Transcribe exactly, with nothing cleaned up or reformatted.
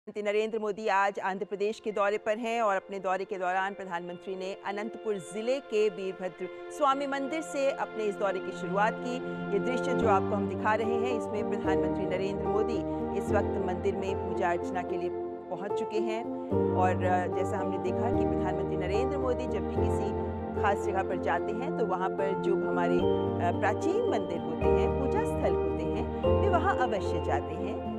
प्रधानमंत्री नरेंद्र मोदी आज आंध्र प्रदेश के दौरे पर हैं और अपने दौरे के दौरान प्रधानमंत्री ने अनंतपुर जिले के वीरभद्र स्वामी मंदिर से अपने इस दौरे की शुरुआत की। ये दृश्य जो आपको हम दिखा रहे हैं, इसमें प्रधानमंत्री नरेंद्र मोदी इस वक्त मंदिर में पूजा अर्चना के लिए पहुंच चुके हैं। और जैसा हमने देखा कि प्रधानमंत्री नरेंद्र मोदी जब भी किसी खास जगह पर जाते हैं तो वहाँ पर जो हमारे प्राचीन मंदिर होते हैं, पूजा स्थल होते हैं, वे वहाँ अवश्य जाते हैं।